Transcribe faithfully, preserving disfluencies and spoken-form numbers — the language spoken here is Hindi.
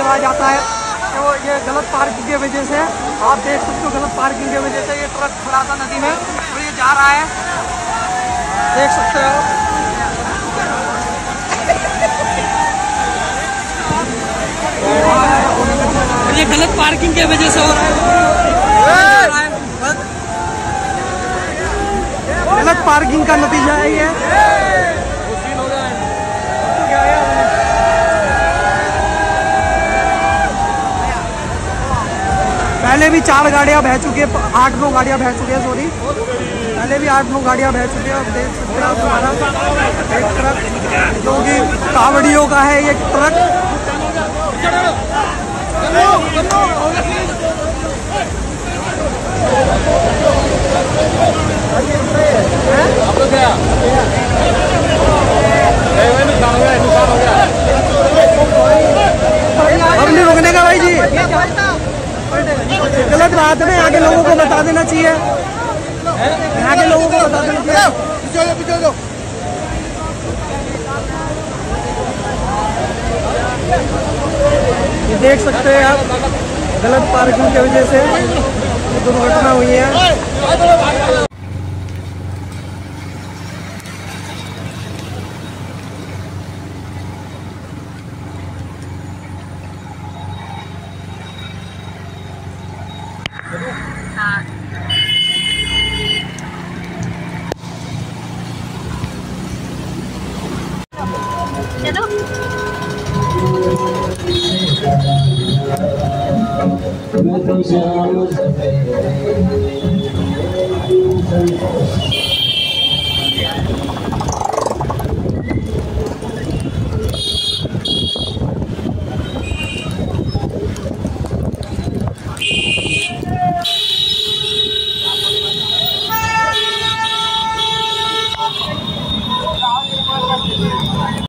कहा जाता है कि वो ये गलत पार्किंग की वजह से, आप देख सकते हो, गलत पार्किंग की वजह से ये ट्रक खड़ा था नदी में और ये जा रहा है, देख सकते हो। ये गलत पार्किंग की वजह से हो रहा है, गलत पार्किंग का नतीजा है ये। पहले भी चार गाड़ियां बह चुकी है, आठ नौ गाड़ियां बह चुकी है, सॉरी, पहले भी आठ नौ गाड़ियां बह चुकी है। आप देख सकते हैं हमारा एक ट्रक जो कि कावड़ियों का है, ये ट्रक अब नहीं रुकने का भाई जी, गलत बात है ना, यहाँ के लोगों को बता देना चाहिए, यहाँ के लोगों को बता देना चाहिए। ये देख सकते हैं आप, गलत पार्किंग की वजह से दुर्घटना हुई है। चलो